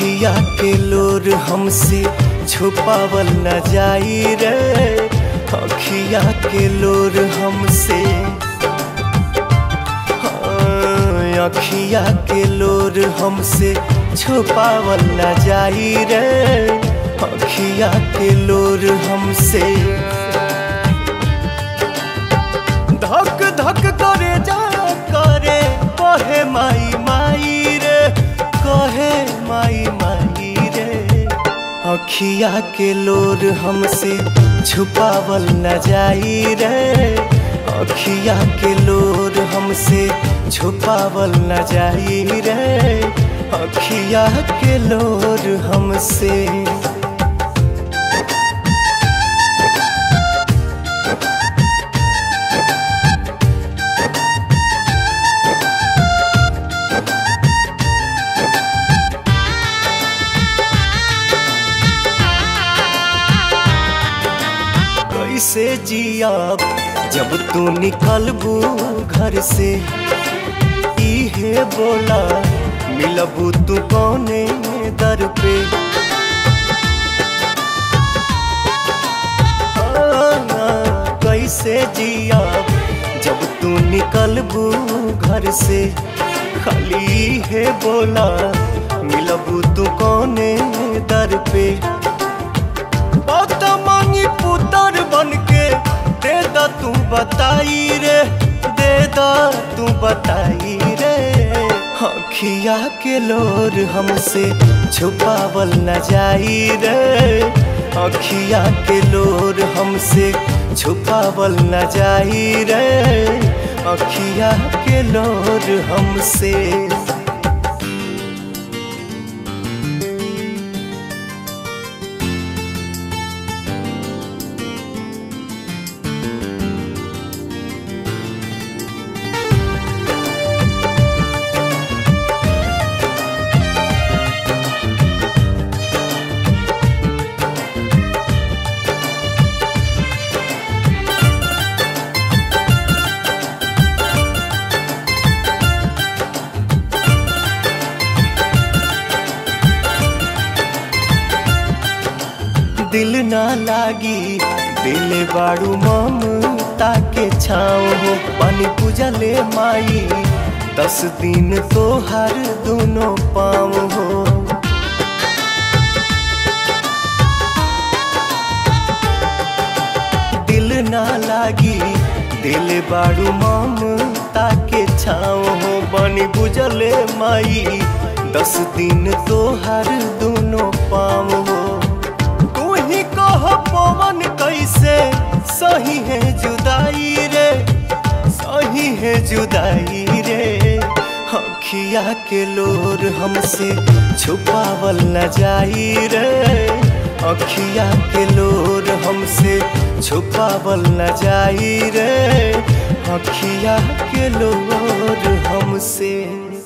अखिया के लोर हमसे छुपावल न जाई रे। अखिया के लोर हमसे, अखिया के लोर हमसे छुपावल न जाई रे। अखिया के लोर हमसे धक धक करे जा करे कहे माई माई रे, कहे माई माई रे। अखिया के लोर हमसे छुपावल न जाई रे। अखिया के लोर हमसे छुपावल न जाई रे। अखिया के लोर हमसे। कैसे जियाब जब तू निकलबू घर से, इहे बोला मिलबू तू कौने दर पे। कैसे जियाब जब तू निकलबू घर से, खाली इहे बोला मिलबू तू कौने दर पे। मांगी पुतर बन के दे दा तू बताई रे, दे दा तू बताई रे। अखिया के लोर हमसे छुपावल न जाई रे। अखिया के लोर हमसे छुपावल न जाई रे। अखिया के लोर हमसे। दिल ना लागी दिल बाड़ू ममता के छाँव हो। पानी पूजा ले माई 10 दिन तो हर दोनों पाँव हो। दिल ना लागी दिल बाड़ू ममता के छाँव हो। पानी पूजा ले माई 10 दिन तो हर दोनों पाँव हो। पवन कैसे सही है जुदाई रे, सही है जुदाई रे। अखिया के लोर हमसे छुपावल न जाई रे। अखिया के लोर हमसे छुपावल न जाई रे। अखिया के लोर हमसे।